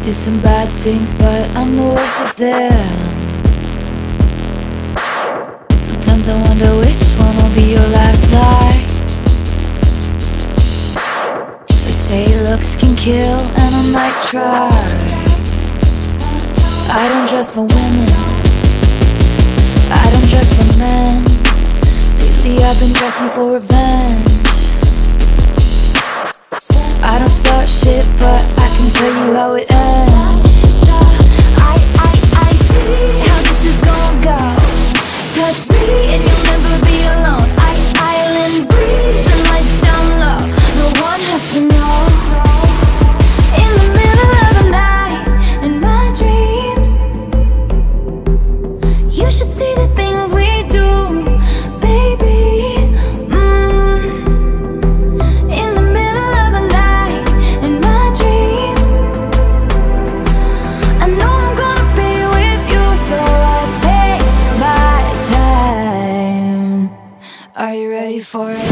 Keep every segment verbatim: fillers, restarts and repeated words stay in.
did some bad things, but I'm the worst of them. Sometimes I wonder which one will be your last lie. They say looks can kill, and I might try. I don't dress for women, I don't dress for men. Lately I've been dressing for revenge. I don't start shit, but I can tell you how it ends. I, I, I see how this is gonna go. Touch me and you'll never be alone. I, island breeze and lights down low. No one has to know. In the middle of the night, in my dreams, you should see the things we do, baby. mm. In the middle of the night, in my dreams, I know I'm gonna be with you, so I take my time. Are you ready for it?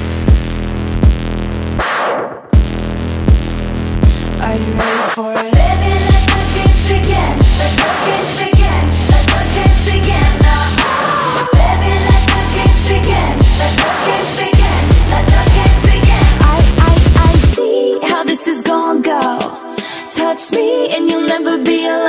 Are you ready for it? Baby, let the games begin. Let the games begin. Let the games begin now. Baby, let the games begin. Let the games begin. Let the games begin. I, I, I see how this is gonna go. Touch me and you'll never be alone.